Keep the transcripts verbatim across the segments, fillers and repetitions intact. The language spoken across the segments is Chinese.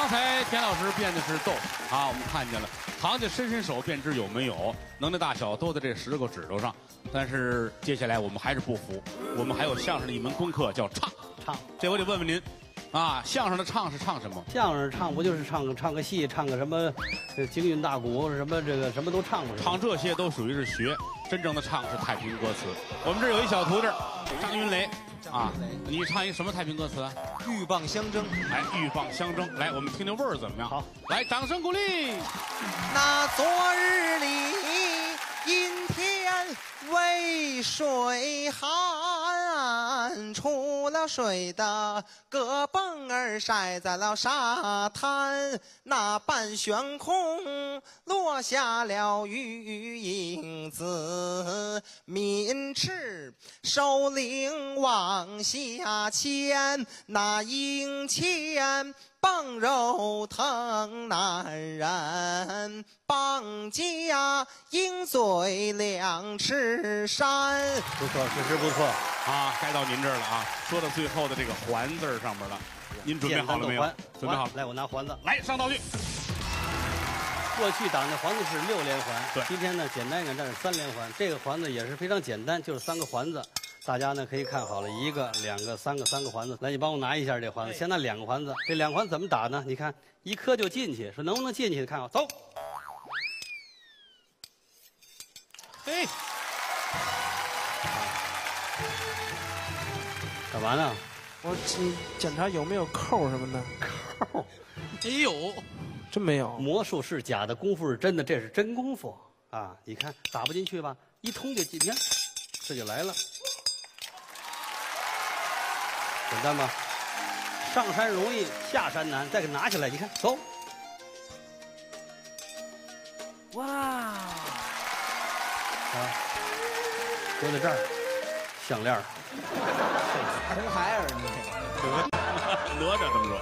刚才田老师变的是豆腐啊，我们看见了，行家伸伸手便知有没有，能耐大小都在这十个指头上。但是接下来我们还是不服，我们还有相声的一门功课叫唱。 唱， 这我得问问您，啊，相声的唱是唱什么？ 相声唱不就是唱个唱个戏，唱个什么，呃，京韵大鼓，什么这个什么都唱过。 唱这些都属于是学，真正的唱是太平歌词。我们这儿有一小徒弟张云雷，啊，你唱一什么太平歌词啊？ 鹬蚌相争。 哎，鹬蚌相争，来，我们听听味儿怎么样？ 好， 来，掌声鼓励。 那昨日里阴天渭水寒，出了水的个蹦儿晒在了沙滩，那半悬空落下了雨影子，抿翅收铃往下牵，那营前棒肉疼难忍，棒架鹰嘴两翅山。 不错，确实不错啊，该到您这儿了啊！说到最后的这个“环”字上面了，您准备好了没有？准备好了。 来，我拿环子。 来，上道具。 过去打的环子是六连环， 对。 今天呢，简单一点，这是三连环。这个环子也是非常简单，就是三个环子。大家呢可以看好了，一个、两个、三个，三个环子。来，你帮我拿一下这环子。先拿两个环子，这两个环怎么打呢？你看，一颗就进去，说能不能进去？看好，走。 嘿， 干嘛呢？ 我检查有没有扣什么的。 扣？ 没有， 真没有。 魔术是假的，功夫是真的，这是真功夫啊！你看打不进去吧，一通就进，你看这就来了。简单吧？上山容易下山难，再给拿起来，你看，走。 哇！ 啊，搁在这儿，项链儿， 红孩儿， 哪吒这么说。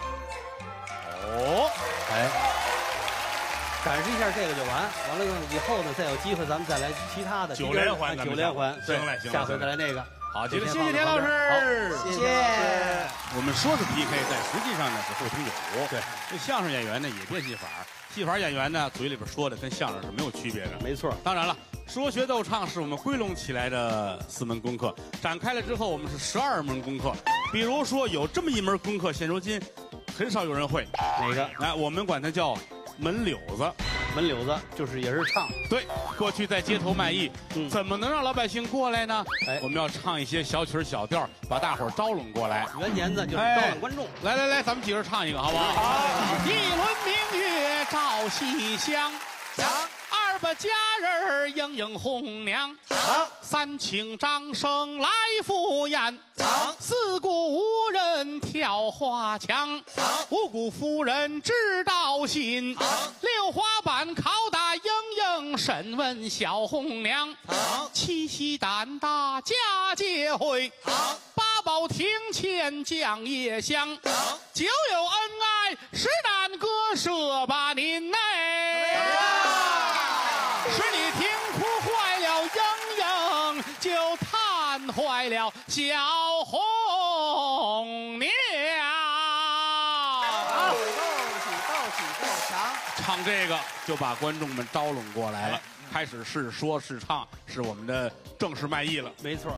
哦， 哎，展示一下这个就完，完了呢，以后呢再有机会咱们再来其他的九连环， 九连环， 行了行了， 下回再来那个。 好，接着谢谢田老师， 谢谢。 我们说是 P K， 但实际上呢是后听有。 对， 这相声演员呢也变戏法，戏法演员呢嘴里边说的跟相声是没有区别的。 没错。 当然了，说学逗唱是我们归拢起来的四门功课，展开了之后我们是十二门功课。比如说有这么一门功课，现如今很少有人会。 哪个？ 哎，我们管它叫门柳子。 门柳子就是也是唱。 对，过去在街头卖艺，嗯、怎么能让老百姓过来呢？哎，我们要唱一些小曲小调，把大伙儿招拢过来。 元年子就是招揽观众。 来来来，咱们几个人唱一个好不好？好。一轮明月照西厢，二八佳人迎迎红娘，三请张生来赴宴，四顾无人跳花墙，五顾夫人知道信，六花板拷打莺莺审问小红娘，七喜胆大佳节会，八宝庭前降夜香，九有恩爱十难割舍吧您内。是你听哭坏了莺莺，就叹坏了小红娘。 好，斗起斗起斗强。 唱这个就把观众们招拢过来了，开始是说是唱，是我们的正式卖艺了。 没错。